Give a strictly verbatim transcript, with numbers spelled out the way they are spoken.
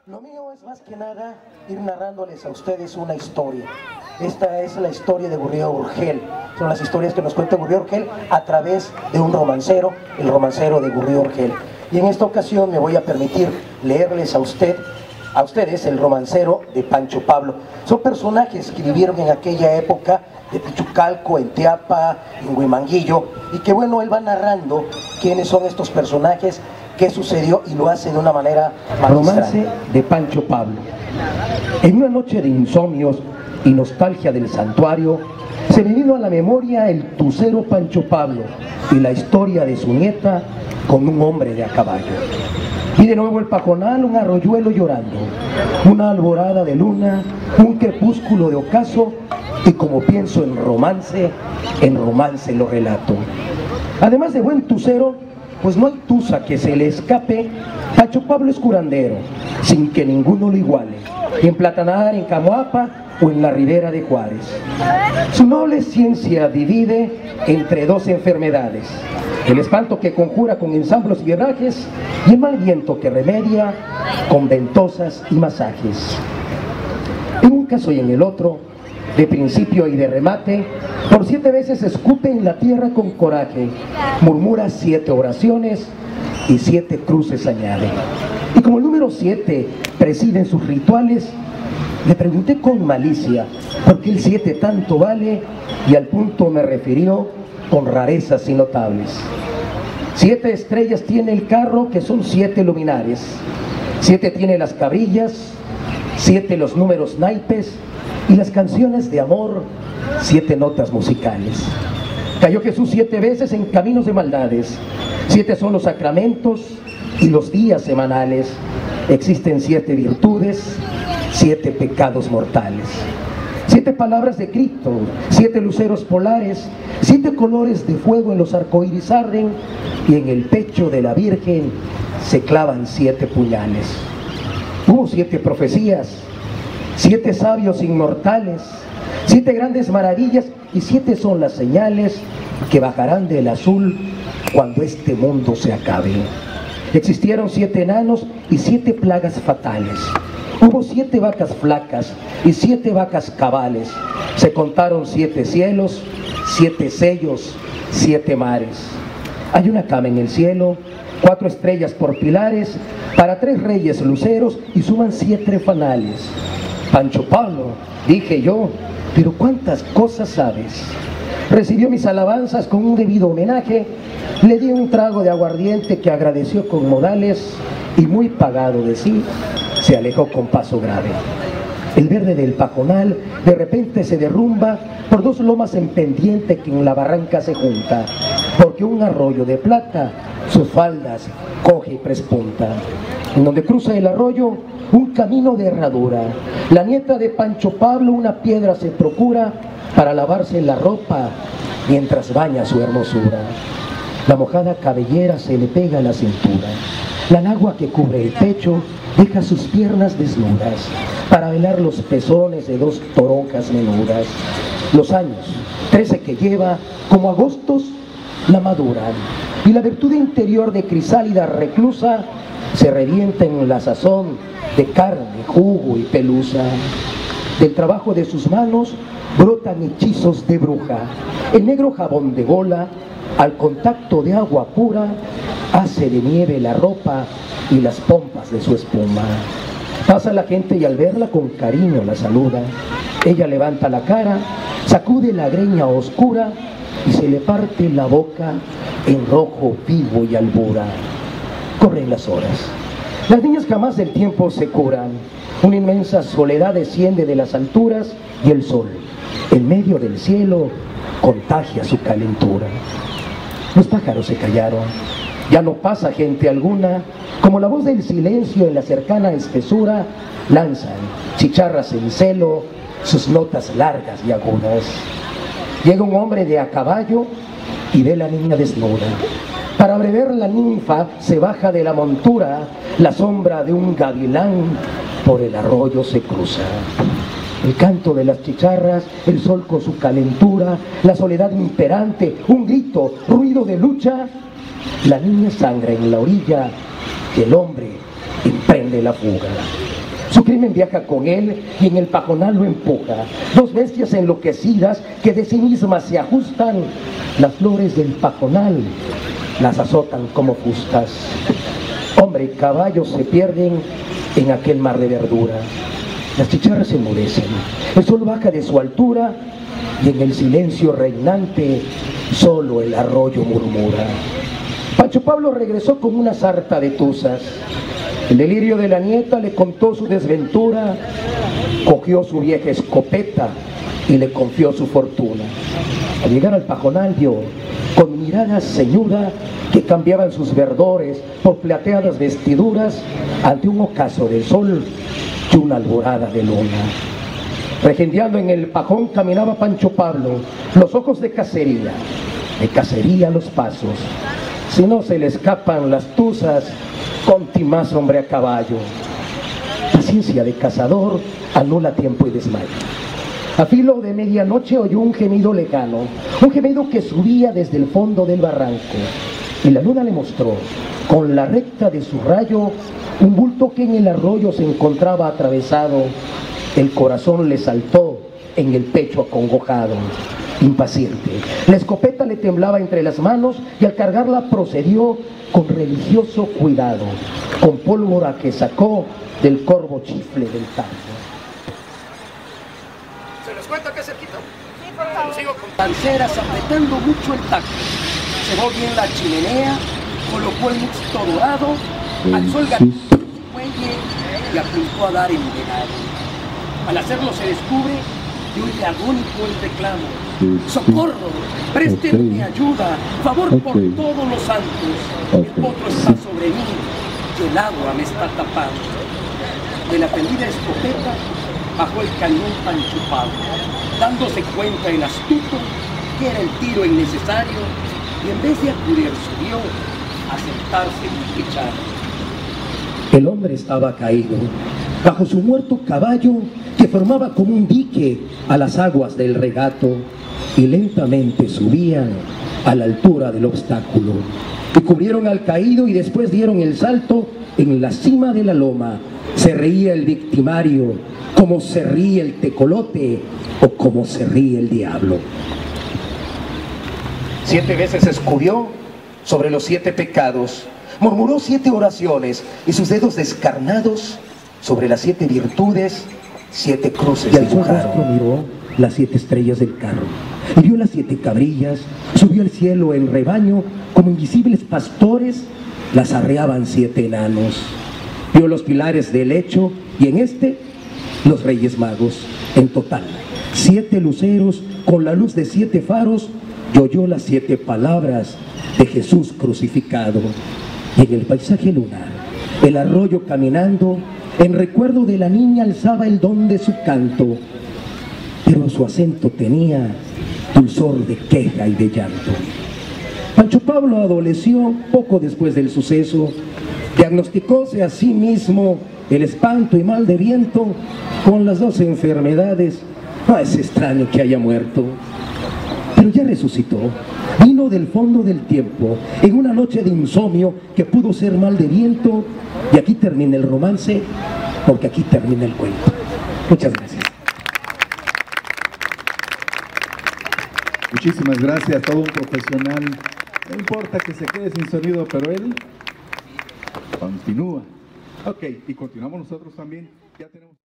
Lo mío es más que nada ir narrándoles a ustedes una historia. Esta es la historia de Gurriel Urgel. Son las historias que nos cuenta Gurriel Urgel a través de un romancero, el romancero de Gurriel Urgel. Y en esta ocasión me voy a permitir leerles a usted, a ustedes, el romancero de Pancho Pablo. Son personajes que vivieron en aquella época de Pichucalco, en Teapa, en Huimanguillo, y que bueno, él va narrando quiénes son estos personajes, qué sucedió, y lo hace de una manera magistral. Romance de Pancho Pablo. En una noche de insomnios y nostalgia del santuario, se me vino a la memoria el tucero Pancho Pablo y la historia de su nieta con un hombre de a caballo. Y de nuevo el pajonal, un arroyuelo llorando, una alborada de luna, un crepúsculo de ocaso, y como pienso en romance, en romance lo relato. Además de buen tucero, pues no hay tusa que se le escape. Pancho Pablo es curandero, sin que ninguno lo iguale, y en Platanar, en Camoapa o en la ribera de Juárez. Su noble ciencia divide entre dos enfermedades: el espanto que conjura con ensamblos y herrajes, y el mal viento que remedia con ventosas y masajes. En un caso y en el otro, de principio y de remate, por siete veces escupe en la tierra con coraje, murmura siete oraciones y siete cruces añade. Y como el número siete preside en sus rituales, le pregunté con malicia por qué el siete tanto vale, y al punto me refirió con rarezas innotables. Siete estrellas tiene el carro, que son siete luminares, siete tiene las cabrillas, siete los números naipes, y las canciones de amor, siete notas musicales. Cayó Jesús siete veces en caminos de maldades, siete son los sacramentos y los días semanales. Existen siete virtudes, siete pecados mortales. Siete palabras de Cristo, siete luceros polares, siete colores de fuego en los arcoíris arden, y en el pecho de la Virgen se clavan siete puñales. Hubo siete profecías, siete sabios inmortales, siete grandes maravillas, y siete son las señales que bajarán del azul cuando este mundo se acabe. Existieron siete enanos y siete plagas fatales. Hubo siete vacas flacas y siete vacas cabales. Se contaron siete cielos, siete sellos, siete mares. Hay una cama en el cielo, cuatro estrellas por pilares, para tres reyes luceros, y suman siete fanales. Pancho Pablo, dije yo, pero cuántas cosas sabes. Recibió mis alabanzas con un debido homenaje, le di un trago de aguardiente que agradeció con modales, y muy pagado de sí, se alejó con paso grave. El verde del pajonal de repente se derrumba por dos lomas en pendiente que en la barranca se junta, porque un arroyo de plata sus faldas coge y prespunta. En donde cruza el arroyo un camino de herradura, la nieta de Pancho Pablo una piedra se procura para lavarse la ropa mientras baña su hermosura. La mojada cabellera se le pega a la cintura, la nagua que cubre el pecho deja sus piernas desnudas para velar los pezones de dos toronjas menudas. Los años, trece que lleva, como agostos, la maduran, y la virtud interior de crisálida reclusa se revienta en la sazón de carne, jugo y pelusa. Del trabajo de sus manos brotan hechizos de bruja. El negro jabón de gola, al contacto de agua pura, hace de nieve la ropa y las pompas de su espuma. Pasa la gente y al verla con cariño la saluda. Ella levanta la cara, sacude la greña oscura y se le parte la boca en rojo vivo y albura. Corren las horas. Las niñas jamás del tiempo se curan. Una inmensa soledad desciende de las alturas, y el sol, en medio del cielo, contagia su calentura. Los pájaros se callaron. Ya no pasa gente alguna. Como la voz del silencio en la cercana espesura, lanzan, chicharras en celo, sus notas largas y agudas. Llega un hombre de a caballo y ve la niña desnuda. Para beber la ninfa se baja de la montura, la sombra de un gavilán por el arroyo se cruza. El canto de las chicharras, el sol con su calentura, la soledad imperante, un grito, ruido de lucha. La niña sangra en la orilla, y el hombre emprende la fuga. Su crimen viaja con él y en el pajonal lo empuja. Dos bestias enloquecidas que de sí mismas se ajustan. Las flores del pajonal las azotan como fustas. Hombre y caballo se pierden en aquel mar de verdura. Las chicharras se enmudecen. El sol baja de su altura y en el silencio reinante solo el arroyo murmura. Pancho Pablo regresó con una sarta de tuzas. El delirio de la nieta le contó su desventura, cogió su vieja escopeta y le confió su fortuna. Al llegar al pajonal vio, con mirada ceñuda, que cambiaban sus verdores por plateadas vestiduras ante un ocaso de sol y una alborada de luna. Regendeando en el pajón caminaba Pancho Pablo, los ojos de cacería, de cacería los pasos. Si no se le escapan las tuzas, contimás hombre a caballo. Paciencia de cazador anula tiempo y desmayo. A filo de medianoche oyó un gemido lejano, un gemido que subía desde el fondo del barranco. Y la luna le mostró, con la recta de su rayo, un bulto que en el arroyo se encontraba atravesado. El corazón le saltó en el pecho acongojado. Impaciente, la escopeta le temblaba entre las manos y al cargarla procedió con religioso cuidado, con pólvora que sacó del corvo chifle del tango. ¿Se les cuenta qué cerquita? Sí, por favor. Lo sigo con... Panceras apretando mucho el tacto. Cebó bien la chimenea, colocó el mixto dorado, alzó el gatito en su cuello y apuntó a dar envenenado. Al hacerlo se descubre que oye agónico el reclamo. ¡Socorro! ¡Préstenme ayuda! ¡Favor por todos los santos! El potro está sobre mí y el agua me está tapando. De la tendida escopeta bajó el cañón Pancho Pablo, dándose cuenta el astuto que era el tiro innecesario y en vez de acudir subió a sentarse en un picharro. El hombre estaba caído bajo su muerto caballo que formaba como un dique a las aguas del regato y lentamente subían a la altura del obstáculo y cubrieron al caído y después dieron el salto en la cima de la loma. Se reía el victimario como se ríe el tecolote o como se ríe el diablo. Siete veces escudió sobre los siete pecados, murmuró siete oraciones y sus dedos descarnados sobre las siete virtudes, siete cruces. Y al su rostro miró las siete estrellas del carro y vio las siete cabrillas, subió al cielo en rebaño como invisibles pastores, las arreaban siete enanos. Vio los pilares del lecho y en este los reyes magos, en total siete luceros con la luz de siete faros, y oyó las siete palabras de Jesús crucificado. Y en el paisaje lunar, el arroyo caminando, en recuerdo de la niña alzaba el don de su canto, pero su acento tenía dulzor de queja y de llanto. Pancho Pablo adoleció poco después del suceso, diagnosticóse a sí mismo el espanto y mal de viento con las dos enfermedades. No es extraño que haya muerto, pero ya resucitó, vino del fondo del tiempo en una noche de insomnio que pudo ser mal de viento, y aquí termina el romance, porque aquí termina el cuento. Muchas gracias. Muchísimas gracias, todo un profesional. No importa que se quede sin sonido, pero él continúa. Ok, y continuamos nosotros también. Ya tenemos...